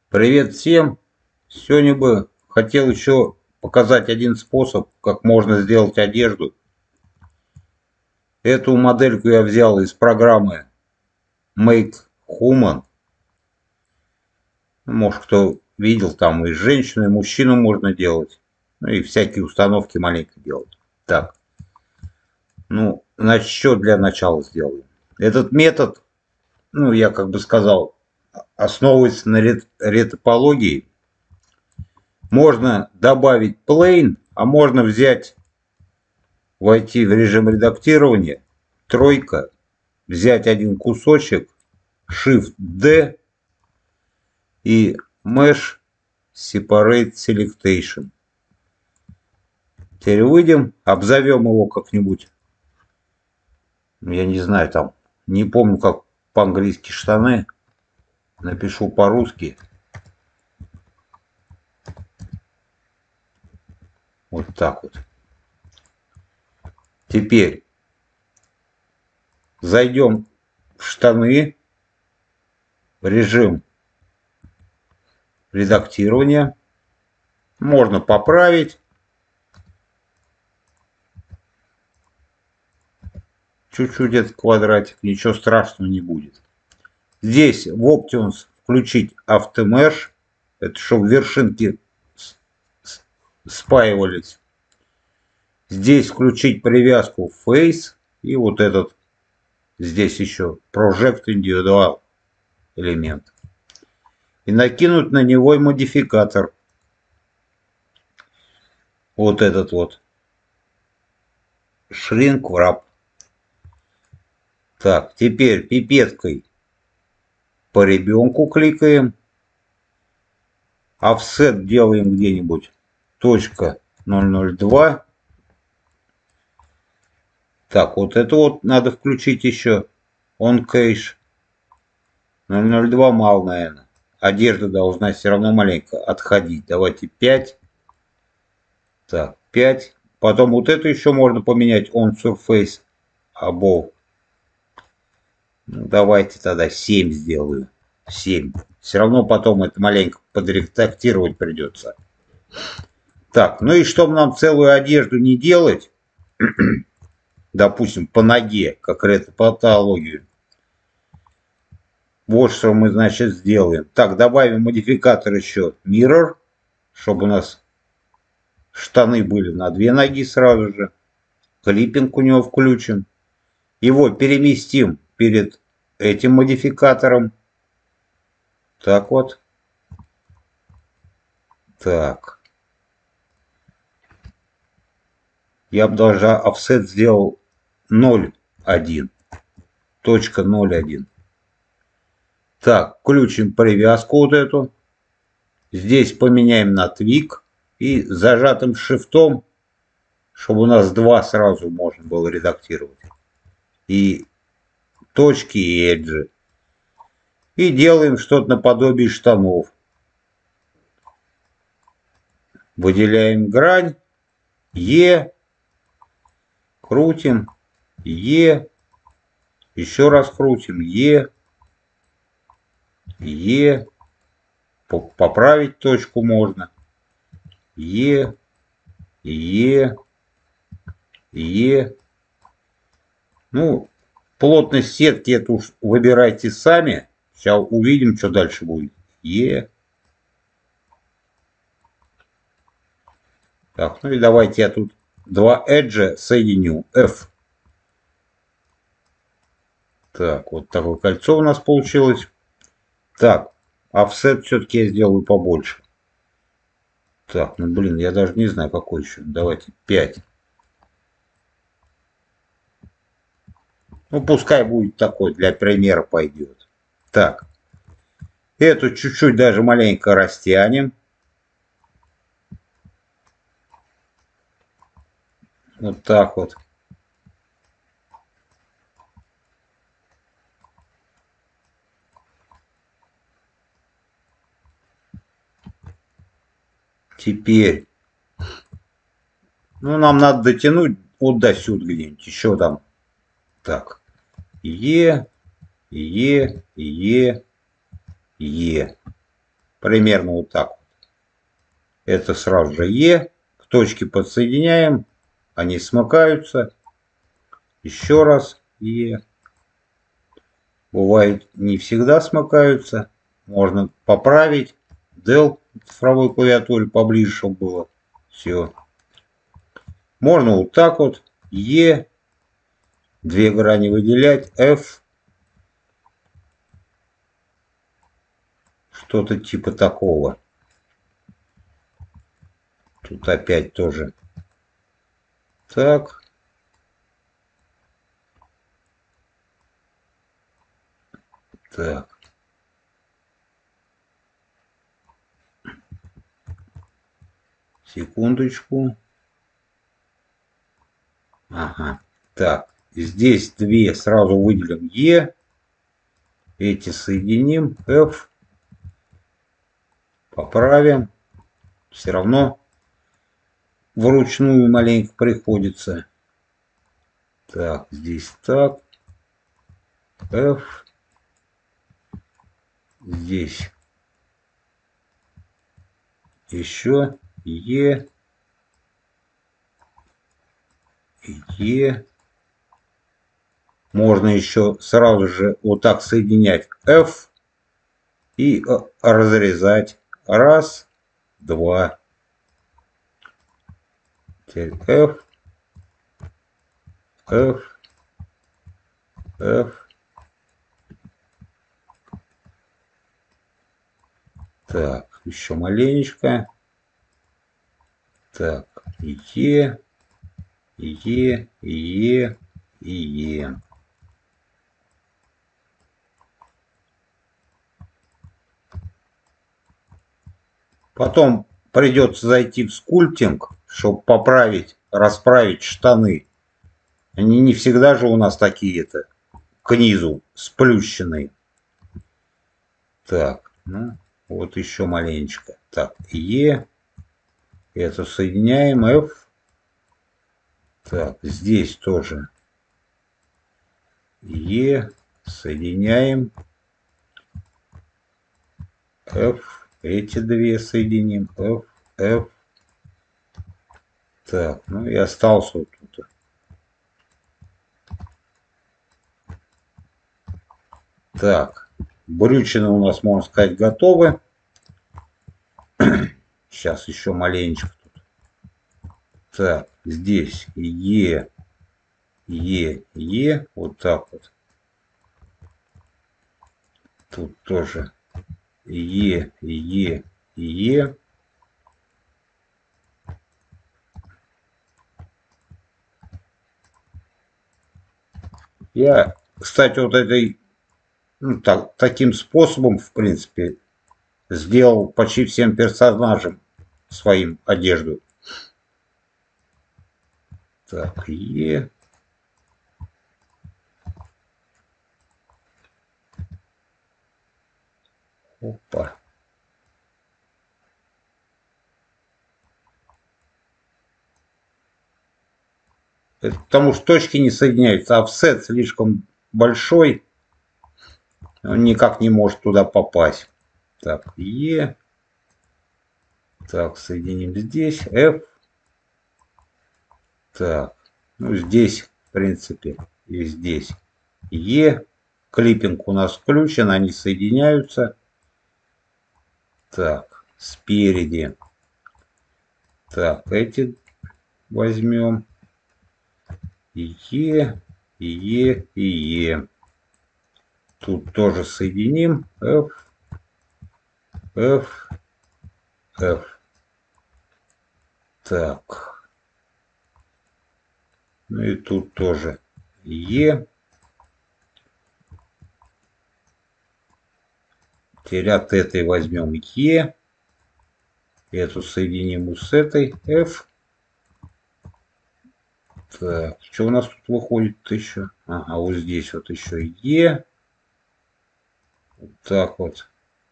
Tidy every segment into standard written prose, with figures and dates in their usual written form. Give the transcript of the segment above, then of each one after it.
Привет всем! Сегодня бы хотел еще показать один способ, как можно сделать одежду. Эту модельку я взял из программы Make Human. Может, кто видел, там и женщину, и мужчину можно делать. Ну и всякие установки маленько делать. Так, ну, значит, что для начала сделаем? Этот метод, ну, я как бы сказал, основывается на ретопологии. Можно добавить plain, а можно взять, войти в режим редактирования, тройка, взять один кусочек, Shift-D и Mesh Separate Selection. Теперь выйдем, обзовем его как-нибудь. Я не знаю, там, не помню, как по-английски штаны. Напишу по-русски. Вот так вот. Теперь зайдем в штаны, в режим редактирования. Можно поправить. Чуть-чуть этот квадратик, ничего страшного не будет. Здесь в Options включить Автомеш, это чтобы вершинки спаивались. Здесь включить привязку Face и вот этот, здесь еще Project Individual элемент. И накинуть на него модификатор. Вот этот вот. Shrink Wrap. Так, теперь пипеткой по ребенку кликаем. Offset делаем где-нибудь .002. Так, вот это вот надо включить еще. On Cache. 002 мало, наверное. Одежда должна все равно маленько отходить. Давайте 5. Так, 5. Потом вот это еще можно поменять. On Surface Above. Ну, давайте тогда 7 сделаю. 7. Все равно потом это маленько подредактировать придется. Так, ну и чтобы нам целую одежду не делать, допустим, по ноге, как ретопатологию, вот что мы, значит, сделаем. Так, добавим модификатор еще Mirror, чтобы у нас штаны были на 2 ноги сразу же. Клиппинг у него включим. Его переместим перед этим модификатором. Так вот. Так. Я бы даже offset сделал 0,1. Точка 0,1. Так, включим привязку вот эту. Здесь поменяем на твик. И зажатым шифтом, чтобы у нас 2 сразу можно было редактировать. И точки, и эджи. И делаем что-то наподобие штанов. Выделяем грань. Е. Крутим. Е. Еще раз крутим. Е. Е. Поправить точку можно. Е. Е. Е. Ну, плотность сетки эту уж выбирайте сами. Сейчас увидим, что дальше будет. Е. Так, ну и давайте я тут 2 эджа соединю. F. Так, вот такое кольцо у нас получилось. Так, офсет все-таки я сделаю побольше. Так, ну блин, я даже не знаю, какой еще. Давайте 5. Ну, пускай будет такой, для примера пойдет. Так. Эту чуть-чуть даже маленько растянем. Вот так вот. Теперь. Ну, нам надо дотянуть вот до сюда где-нибудь. Еще там. Так. Е. Е. Е. Е. Примерно вот так. Это сразу же Е. К точке подсоединяем. Они смыкаются. Еще раз Е. Бывает, не всегда смыкаются. Можно поправить. Del в цифровой клавиатуре поближе, чтобы было. Все. Можно вот так вот. Е. Две грани выделять. F. Что-то типа такого. Тут опять тоже. Так. Так. Секундочку. Ага. Так. Здесь две сразу выделим Е. Эти соединим. F. Поправим. Все равно вручную маленько приходится. Так, здесь так. F. Здесь еще Е. Е. Можно еще сразу же вот так соединять F и разрезать. Раз, два. Теперь F, F, F. Так, еще маленечко. Так, Е, Е, Е, Е. Потом придется зайти в скульптинг, чтобы поправить, расправить штаны. Они не всегда же у нас такие-то к низу сплющенные. Так, ну, вот еще маленечко. Так, Е. Это соединяем. F. Так, здесь тоже Е. Соединяем. F. Эти две соединим. F. F. Так, ну и остался вот тут. Так, брючины у нас, можно сказать, готовы. Сейчас еще маленечко тут. Так, здесь Е, Е, Е. Вот так вот. Тут тоже Е, Е, Е. Я, кстати, вот этой, ну, таким способом, в принципе, сделал почти всем персонажам своим одежду. Так, Е. Опа. Это потому что точки не соединяются, а офсет слишком большой. Он никак не может туда попасть. Так, Е. Так, соединим здесь. F. Так, ну здесь, в принципе, и здесь Е. Клиппинг у нас включен, они соединяются. Так, спереди. Так, эти возьмем. Е, Е и Е. Тут тоже соединим. F, F, F. Так. Ну и тут тоже Е. Теперь от этой возьмем Е. Эту соединим с этой. F. Так, что у нас тут выходит еще? Ага, вот здесь вот еще Е. Вот так вот.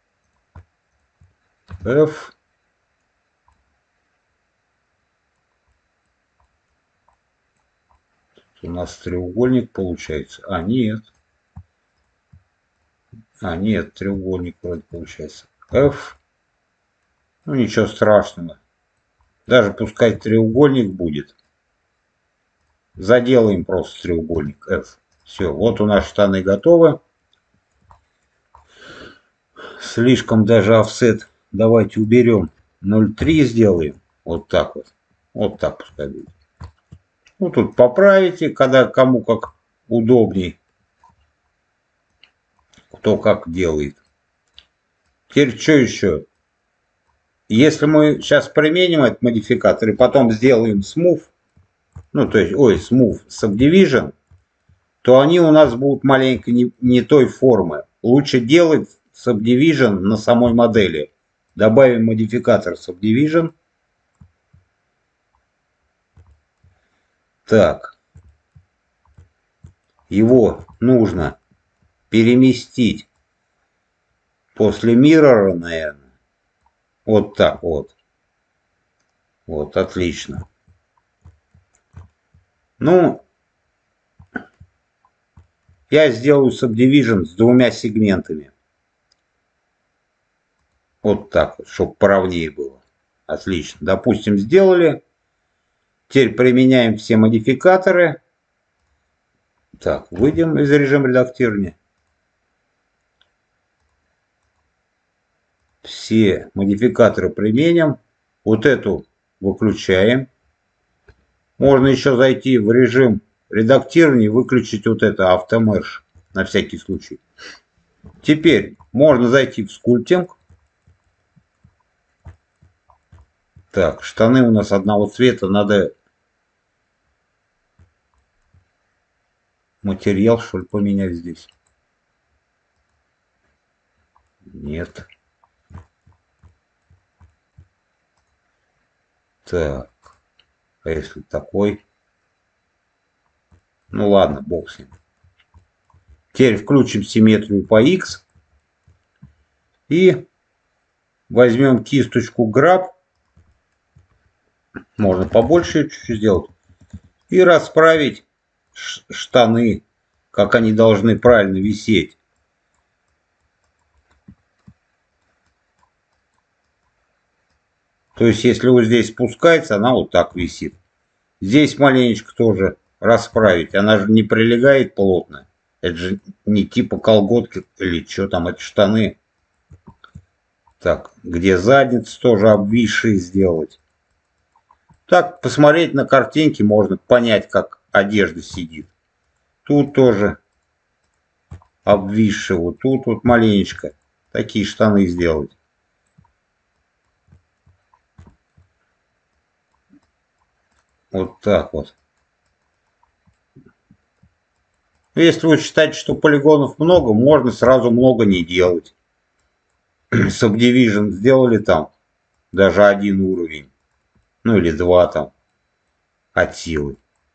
F. Тут у нас треугольник получается. А, нет. А, нет, треугольник вроде получается. F. Ну ничего страшного. Даже пускай треугольник будет. Заделаем просто треугольник F. Все, вот у нас штаны готовы. Слишком даже офсет. Давайте уберем. 0,3 сделаем. Вот так вот. Вот так пускай будет. Ну тут поправите, когда кому как удобней. Кто как делает. Теперь что еще? Если мы сейчас применим этот модификатор и потом сделаем smooth, ну то есть, smooth subdivision, то они у нас будут маленько не той формы. Лучше делать subdivision на самой модели. Добавим модификатор subdivision. Так. Его нужно переместить после mirror, наверное. Вот так вот. Вот, отлично. Ну, я сделаю subdivision с двумя сегментами. Вот так вот, чтобы поровнее было. Отлично. Допустим, сделали. Теперь применяем все модификаторы. Так, выйдем из режима редактирования. Все модификаторы применим. Вот эту выключаем. Можно еще зайти в режим редактирования и выключить вот это автомерж на всякий случай. Теперь можно зайти в скульптинг. Так, штаны у нас одного цвета. Надо материал, что ли, поменять здесь. Нет. Так. А если такой? Ну ладно, бог с ним. Теперь включим симметрию по X. И возьмем кисточку Grab. Можно побольше чуть-чуть сделать. И расправить штаны, как они должны правильно висеть. То есть, если вот здесь спускается, она вот так висит. Здесь маленечко тоже расправить. Она же не прилегает плотно. Это же не типа колготки или что там, это штаны. Так, где задница тоже обвисшие сделать. Так, посмотреть на картинке можно понять, как одежда сидит. Тут тоже обвисшие, вот тут вот маленечко. Такие штаны сделать. Вот так вот. Если вы считаете, что полигонов много, можно сразу много не делать. Subdivision сделали там даже один уровень. Ну или два там от силы.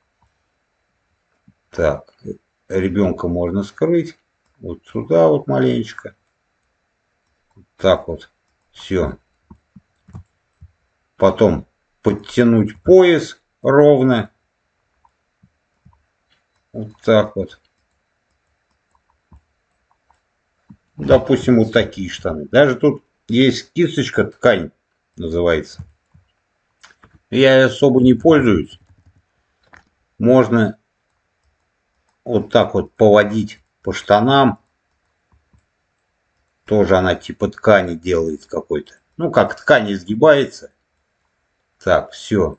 Так, ребенка можно скрыть. Вот сюда вот маленечко. Так вот. Все. Потом подтянуть пояс ровно. Вот так вот. Допустим, вот такие штаны. Даже тут есть кисточка, ткань называется. Я особо не пользуюсь. Можно вот так вот поводить по штанам. Тоже она типа ткани делает какой-то. Ну, как ткань изгибается. Так, все.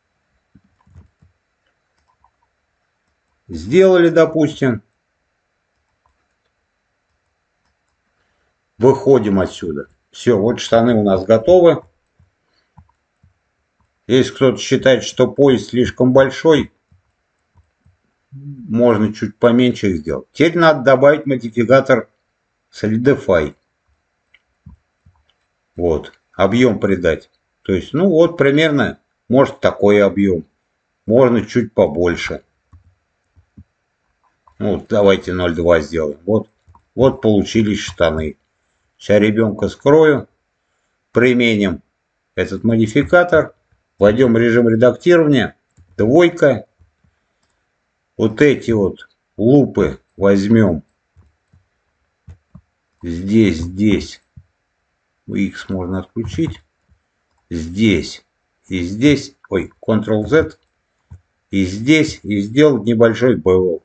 Сделали, допустим. Выходим отсюда. Все, вот штаны у нас готовы. Если кто-то считает, что пояс слишком большой, можно чуть поменьше их сделать. Теперь надо добавить модификатор Solidify. Вот. Объем придать. То есть, ну вот примерно, может такой объем. Можно чуть побольше. Ну, давайте 0,2 сделаем. Вот, вот получились штаны. Сейчас ребенка скрою. Применим этот модификатор. Войдем в режим редактирования. Двойка. Вот эти вот лупы возьмем. Здесь. X можно отключить. здесь и здесь, ой, Ctrl-Z, и здесь, и сделать небольшой bevel.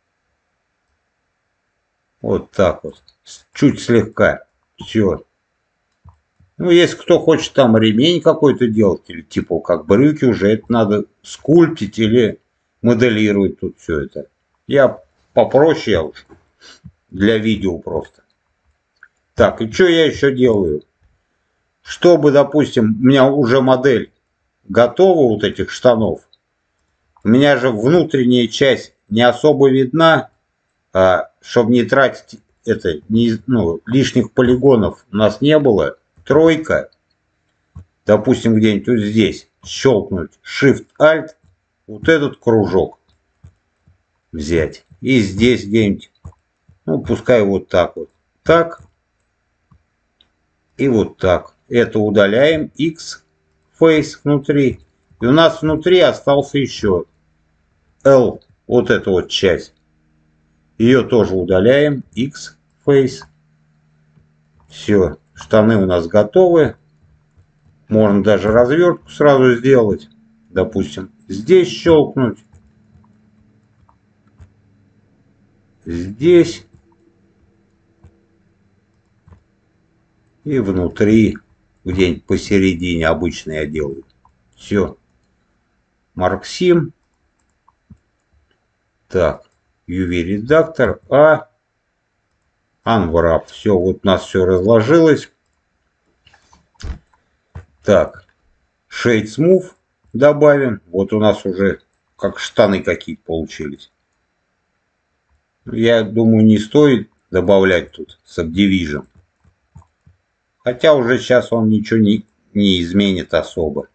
Вот так вот, чуть слегка, все. Ну, если кто хочет там ремень какой-то делать, или типа как брюки уже, это надо скульптить или моделировать тут все это. Я попроще уж, для видео просто. Так, и что я еще делаю? Чтобы, допустим, у меня уже модель готова вот этих штанов, у меня же внутренняя часть не особо видна, чтобы не тратить это, ну, лишних полигонов у нас не было. Тройка, допустим, где-нибудь вот здесь щелкнуть Shift-Alt, вот этот кружок взять. И здесь где-нибудь, ну, пускай вот так вот. Так. И вот так. Это удаляем. X-Face внутри. И у нас внутри остался еще L. Вот эта вот часть. Ее тоже удаляем. X-Face. Все. Штаны у нас готовы. Можно даже развертку сразу сделать. Допустим, здесь щелкнуть. Здесь. И внутри, где-нибудь посередине обычно я делаю. Все. Марксим. Так. UV-редактор. Unwrap. Все, вот у нас все разложилось. Так. Shade Smooth добавим. Вот у нас уже как штаны какие-то получились. Я думаю, не стоит добавлять тут Subdivision. Хотя уже сейчас он ничего не изменит особо.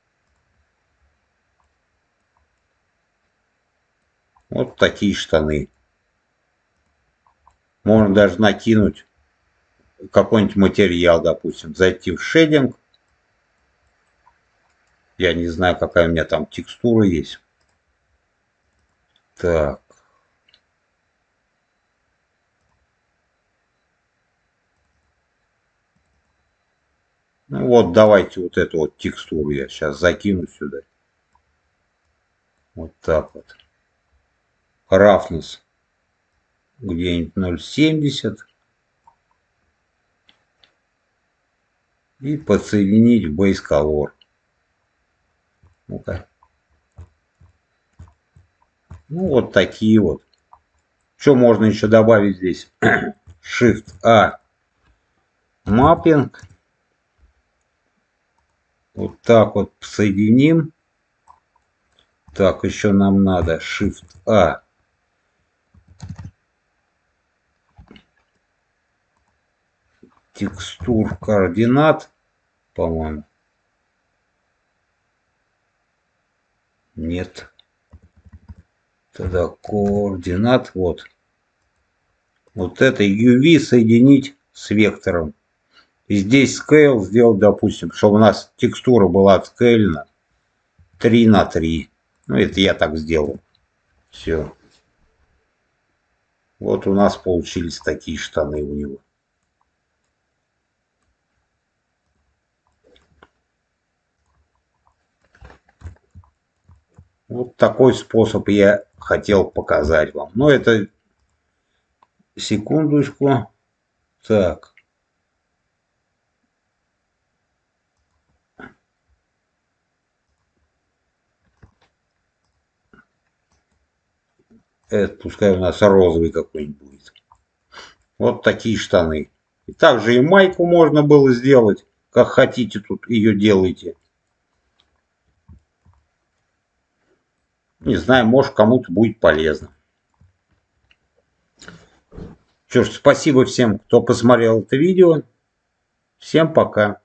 Вот такие штаны. Можно даже накинуть какой-нибудь материал, допустим. Зайти в шейдинг. Я не знаю, какая у меня там текстура есть. Так. Ну вот, давайте вот эту вот текстуру я сейчас закину сюда. Вот так вот. Roughness где-нибудь 0,70. И подсоединить в Base Color. Ну-ка. Ну вот такие вот. Что можно еще добавить здесь? Shift-A. Маппинг. Вот так вот соединим. Так, еще нам надо Shift-A. Текстур координат, по-моему. Нет. Тогда координат, вот. Вот это UV соединить с вектором. И здесь scale сделать, допустим, чтобы у нас текстура была отскейлена 3 на 3. Ну, это я так сделал. Все. Вот у нас получились такие штаны у него. Вот такой способ я хотел показать вам. Но это... Секундочку. Так. Это пускай у нас розовый какой-нибудь будет. Вот такие штаны. И также и майку можно было сделать. Как хотите, тут ее делайте. Не знаю, может кому-то будет полезно. Что ж, спасибо всем, кто посмотрел это видео. Всем пока.